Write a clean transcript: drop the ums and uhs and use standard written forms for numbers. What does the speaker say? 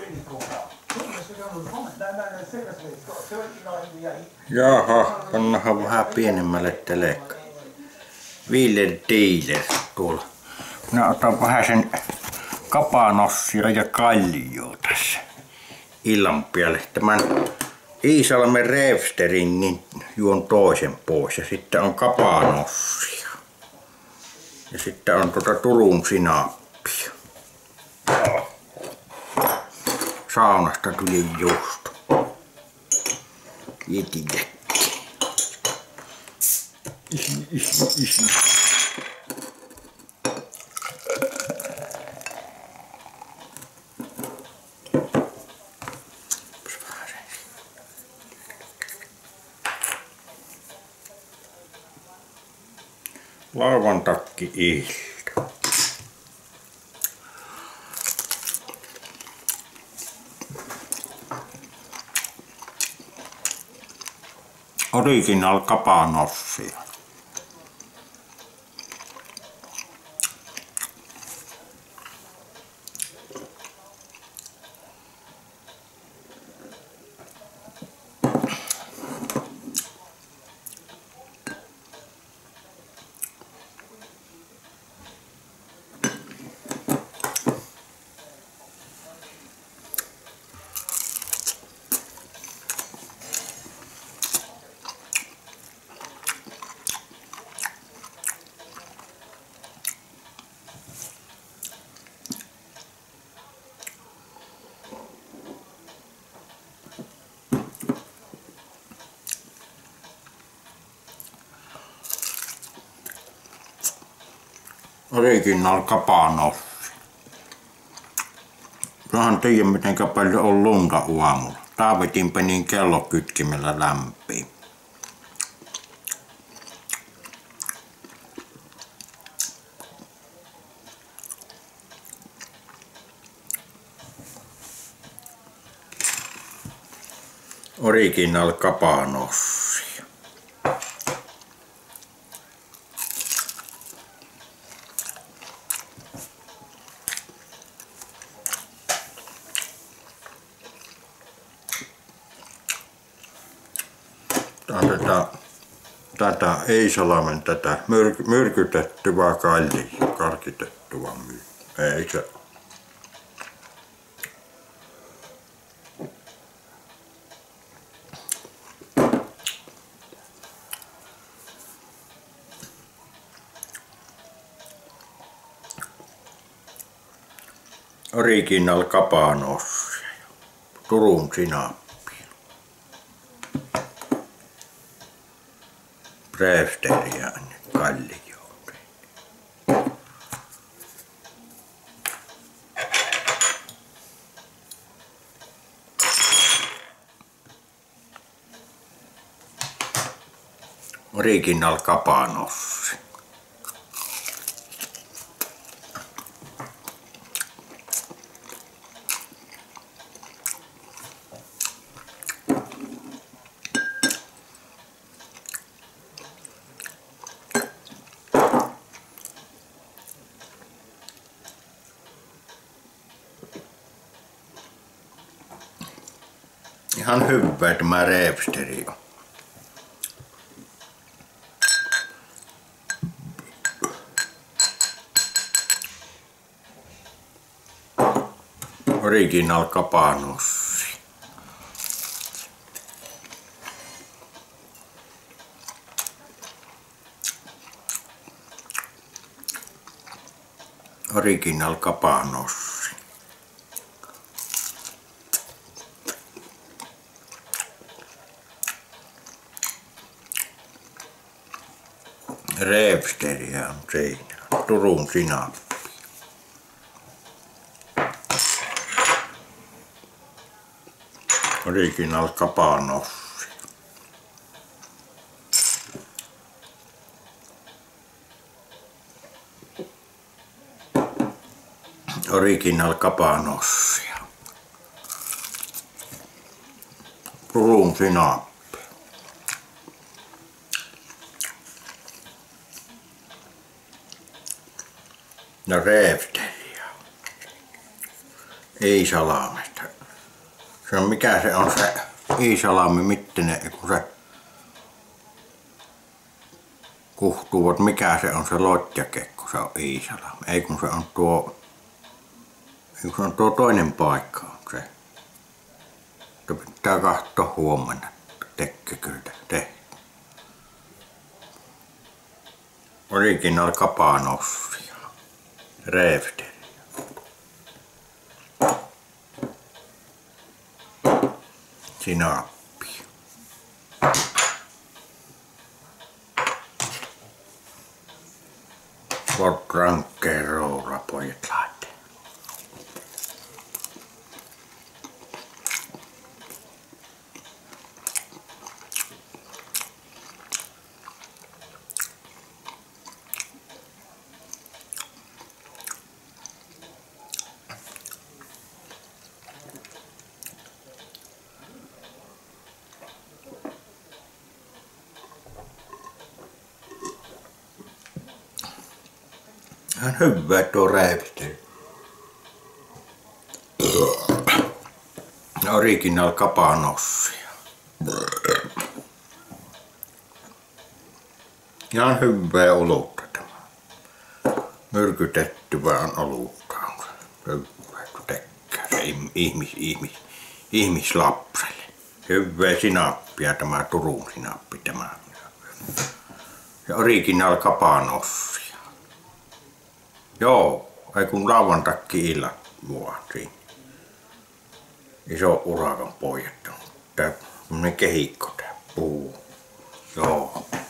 Jaha, pannahan vähän pienemmälle telekka. Wheeler Dealer tuolla. Minä otan vähän sen kapanossia ja kallioa tässä illan päälle. Tämän Iisalmen Reefsterin niin juon toisen pois ja sitten on kapanossia. Ja sitten on Turun sinappia. Saunasta tuli just. Jetidekki. Lauantakki-ilta. Original kapanossia. Original kapanossi. Minähän tiedä mitenkä paljon on lunta aamulla. Taavetin panin kellokytkimellä lämpiin. Original kapanossi. Tätä Iisalmen tätä myrkytettyä kallia, karkitettua ei se. Original kapanossia. Turun sinappi. Reefsteriä kallioon. Original kapanossi. Ihan hyvä tämä reefsteri on. Original kapanossi. Original kapanossi. Reefsteriä on siinä. Turun sinappi. Original kapanossi. Original kapanossia. Turun sinappi. Ja reefsteriä. Iisalmesta. Se on mikä se on se Iisalmi mittinen, kun se kuhtuvat, mikä se on se Lotjakekko, se on Iisalmi. Ei kun se on tuo toinen paikka on se. Mutta pitää katsoa huomenna, tekekö te. Original Kapanossia, Rävsteri. Sinappi. Rankkeen roura pojat laittaa. Ihan hyvää tuo Rävsteri. Original Kapanossia. Ihan hyvää olutta tämä. Myrkytettyä on olutta. Hyvää kun tekee se ihmislapselle. Hyvää sinappia tämä Turun sinappi tämä. Ja Original Kapanossia. Joo, ei kun lauantakki illat vuotiin. Iso urakan pojat on. Tää on kehikko tää puu. Joo.